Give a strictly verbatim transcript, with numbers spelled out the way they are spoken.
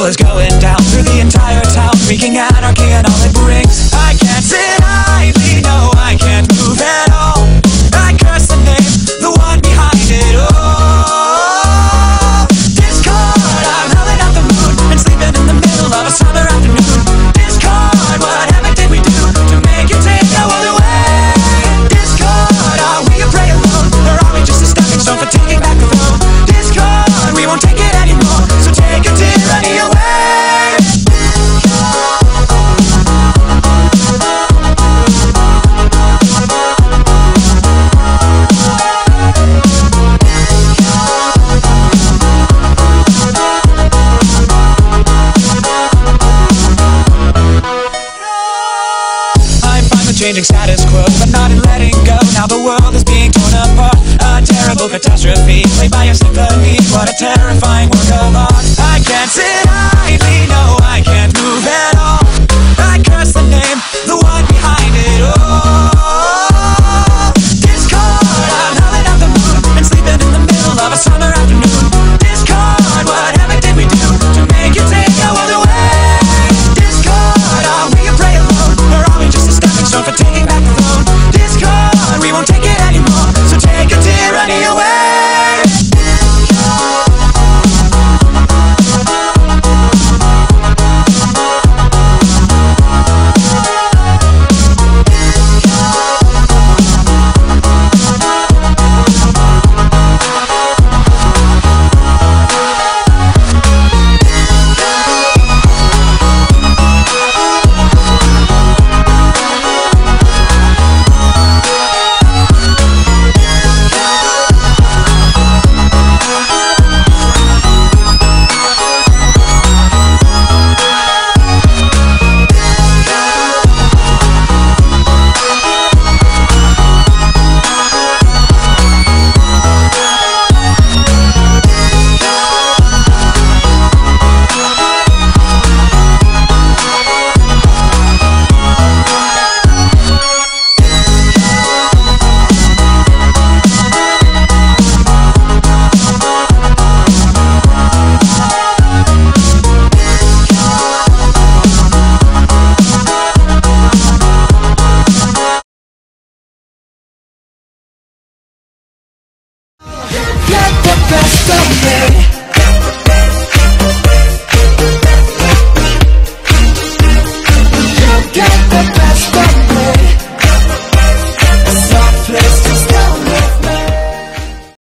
is going down through the entire town, wreaking anarchy and all it brings. I can't sit idly, no, I can't move at all. I curse the name, the one behind it all. Discord, I'm howling at the moon and sleeping in the middle of a summer afternoon. Discord, what heaven did we do to make you take no other way? Discord, are we a prey alone, or are we just a stepping stone for taking back the throne? Discord, we won't take it anymore, so take a tyranny away. Changing status quo, but not in letting go. Now the world is being torn apart. A terrible catastrophe played by a symphony. What a terrifying work of art. I can't sit idly, no, I can't move at all. I curse the name, the one behind it all. Discord, I'm howling at the moon and sleeping in the middle of a summer afternoon. Discord, what heaven did we do to make you take no other way? Discord, are we a prey alone, or are we just a stepping stone for taking back the throne? Discord, we won't take it anymore, so take a tyranny away. Best of me. You get the best of me.